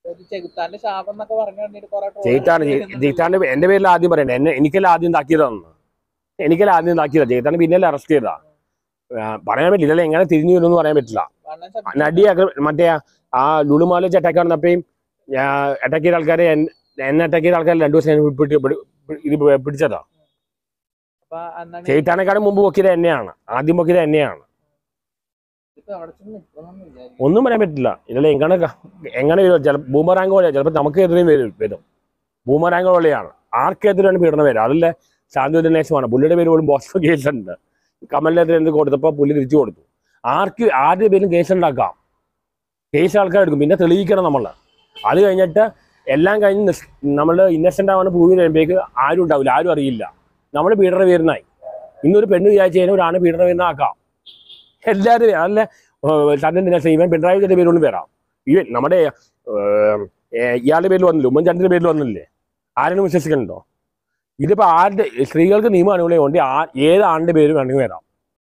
ജയിത്താന്റെ എന്റെ പേരിൽ ആദ്യം പറയണ്ടേ എനിക്കെല്ലാം ആദ്യം താക്കിയതാണെന്ന് എനിക്കെല്ലാം ആദ്യം താക്കിയതാ ജയിത്താന്റെ പിന്നെല്ലാം അറസ്റ്റ് ചെയ്തതാ പറയാൻ പറ്റില്ല ഇതെല്ലാം എങ്ങനെ തിരിഞ്ഞു വരുമെന്ന് പറയാൻ പറ്റില്ല നടിയൊക്കെ മറ്റേ ആ ലുലുമാല അറ്റാക്ക് നടന്നപ്പോഴും അറ്റാക്ക് ചെയ്ത ആൾക്കാരെ എന്നെ അറ്റാക്ക് ചെയ്ത ആൾക്കാർ 2 ദിവസം ഇത് പിടിച്ചതാ ജയിത്താനെക്കാളും മുമ്പ് പൊക്കിയത് എന്നെയാണ് ആദ്യം പൊക്കിയത് എന്നെയാണ് ഒന്നും പറയാൻ പറ്റില്ല ഇതല്ലേ എങ്ങനെ വരും ബൂമറാങ്ക് പോലെയാണ് ചിലപ്പോൾ നമുക്ക് എതിരെയും വരും ബൂമറാങ്ക് പോലെയാണ് ആർക്കെതിരെയാണ് പീഡനം വരിക അതല്ലേ ശാന്തിനേശമാണ് പുള്ളിയുടെ പേര് പോലും ബോക്സ് കേസുണ്ട് കമലിനെതിരെ എന്ത് കൊടുത്തപ്പോൾ പുള്ളി തിരിച്ചു കൊടുത്തു ആരുടെ പേരും കേസ് ഉണ്ടാക്കാം കേസ് ആൾക്കാർ എടുക്കും പിന്നെ തെളിയിക്കണം നമ്മൾ അത് കഴിഞ്ഞിട്ട് എല്ലാം കഴിഞ്ഞ് നമ്മൾ ഇന്നസെന്റ് ആവാൻ പ്രൂവ് ചെയ്യുമ്പോഴേക്ക് ആരും ഉണ്ടാവില്ല ആരും അറിയില്ല നമ്മൾ പീഡന വീരനായി ഇന്നൊരു പെണ്ണ് വിചാരിച്ചു കഴിഞ്ഞാൽ ഒരാണ് പീഡന വീരനാക്കാം എല്ലാവരും അതല്ല തന്നെ ഇവൻ പിണറായി വിജയന്റെ പേരിലും വരാം ഇവൻ നമ്മുടെ ഇയാളുടെ പേരിൽ വന്നില്ല ഉമ്മൻചാണ്ടിന്റെ പേരിൽ വന്നില്ലേ ആരെങ്കിലും വിശ്വസിക്കുന്നുണ്ടോ ഇതിപ്പോ ആരുടെ സ്ത്രീകൾക്ക് നിയമം അനുകൂലം കൊണ്ട് ഏത് ആണിന്റെ പേര് വേണമെങ്കിൽ വരാം